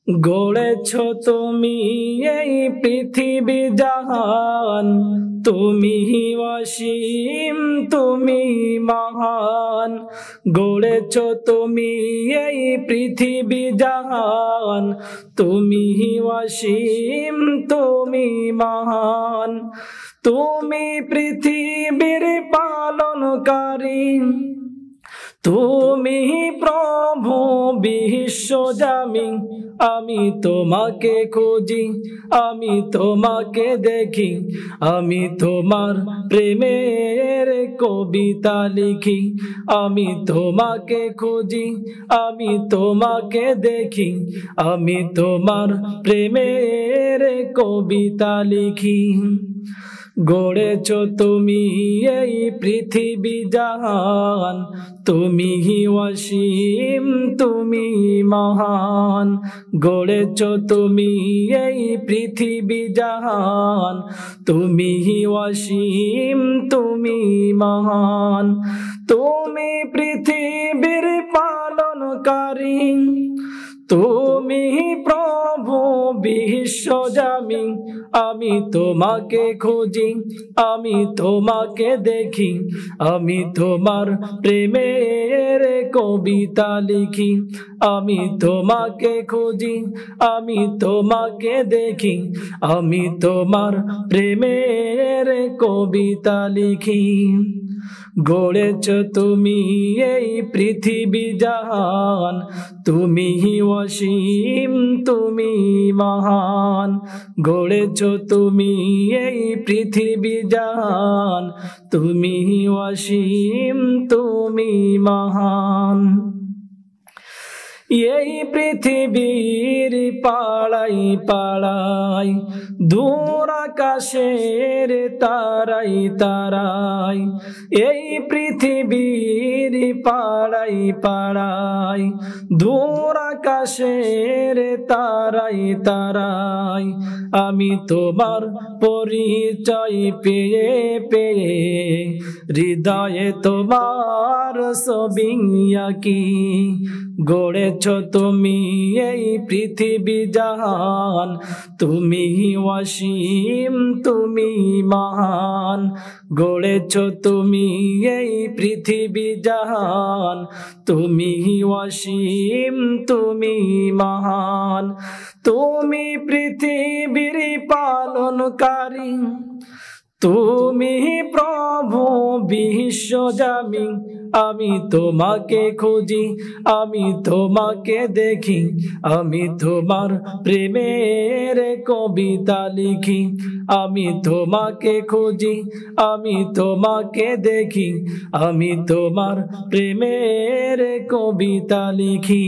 গড়েছো তুমি এই পৃথিবী জাহান, তুমি অসীম তুমি মহান। গড়েছো তুমি এই পৃথিবী জাহান, তুমি অসীম তুমি মহান। তুমি পৃথিবীর পালনকারী, তুমি প্রভু বিশ্বজামি। আমি তোমাকে খুঁজি, আমি তোমাকে দেখি, আমি তোমার প্রেমের কবিতা লিখি। আমি তোমাকে খুঁজি, আমি তোমাকে দেখি, আমি তোমার প্রেমের কবিতা লিখি। গড়েছো তুমি এই পৃথিবী জাহান, তুমি অসীম তুমি মহান। গড়েছো তুমি এই পৃথিবী জাহান, তুমি অসীম তুমি মহান। তুমি পৃথিবীর পালনকারী, তুমি প্রভু বিশ্বজামি। আমি তোমাকে খুঁজি, আমি তোমাকে দেখি, আমি তোমার প্রেমের কবিতা লিখি। আমি তোমাকে খুঁজি, আমি তোমাকে দেখি, আমি তোমার প্রেমের কবিতা লিখি। গড়েছো তুমি এই পৃথিবী জাহান, তুমি অসীম তুমি মহান। গড়েছো তুমি এই পৃথিবী জাহান, তুমি অসীম তুমি মহান। এই পৃথিবীর পাড়াই পাড়াই, দূর আকাশের তারাই তারাই। এই পৃথিবীর পাড়াই পাড়াই, দূর আকাশের তারাই তারাই। আমি তোমার পরিচয় পেয়ে পেয়ে, হৃদয়ে তোমার ছবি আঁকি। গড়েছো তুমি এই পৃথিবী জাহান, তুমি অসীম তুমি মহান। গড়েছো তুমি এই পৃথিবী জাহান, তুমি অসীম তুমি মহান। তুমি পৃথিবীর পালনকারী, তুমি প্রভু বিশ্বজামি। আমি তোমাকে খুঁজি, আমি তোমাকে দেখি, আমি তোমার প্রেমের কবিতা লিখি। আমি তোমাকে খুঁজি, আমি তোমাকে দেখি, আমি তোমার প্রেমের কবিতা লিখি।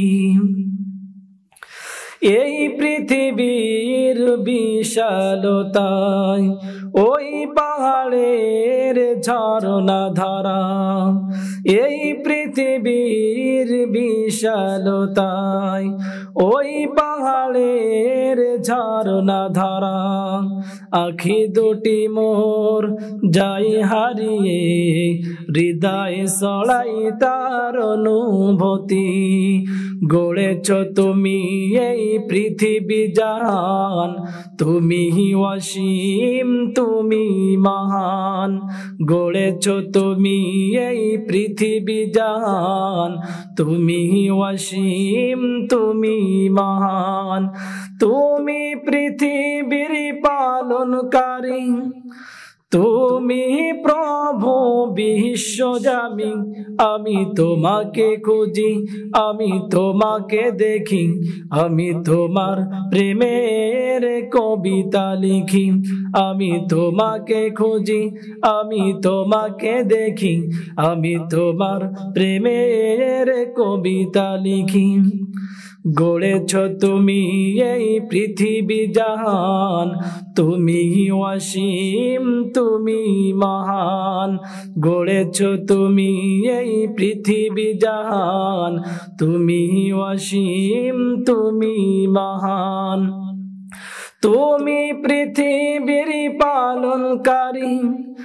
এই পৃথিবীর বিশালতায়, ওই পাহাড়ের ঝরনা ধারা। এই পৃথিবীর বিশালতায়, ওই পাহাড়ের ঝরনা ধারা। আখি দুটি মোর যাই হারিয়ে, হৃদয় ছড়াই তার অনুভূতি। গড়েছো তুমি এই পৃথিবী জাহান, তুমি অসীম তুমি মহান। গড়েছো তুমি এই পৃথিবী জাহান, তুমি অসীম তুমি মহান। তুমি পৃথিবীর পালনকারী, তুমি প্রভু বিশ্বজামি। আমি তোমাকে খুঁজি, আমি তোমাকে দেখি, আমি তোমার প্রেমের কবিতা লিখি। আমি তোমাকে খুঁজি, আমি তোমাকে দেখি, আমি তোমার প্রেমের কবিতা লিখি। গড়েছো তুমি এই পৃথিবী জাহান, তুমি অসীম তুমি মহান। গড়েছো তুমি এই পৃথিবী জাহান, তুমি অসীম তুমি মহান। তুমি পৃথিবীর পালনকারী,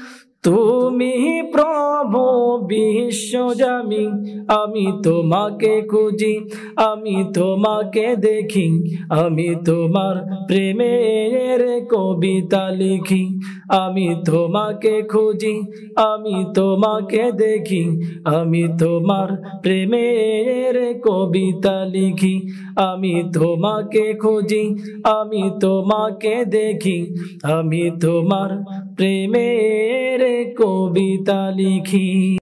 তুমি প্রভু বিশ্বজামি, আমি তোমাকে খুঁজি, আমি তোমাকে দেখি, আমি তোমার প্রেমের কবিতা লিখি। আমি তোমাকে খুঁজি, আমি তোমাকে দেখি, আমি তোমার প্রেমের কবিতা লিখি। আমি তোমাকে খুঁজি, আমি তোমাকে দেখি, আমি তোমার প্রেমের কবিতা লিখি।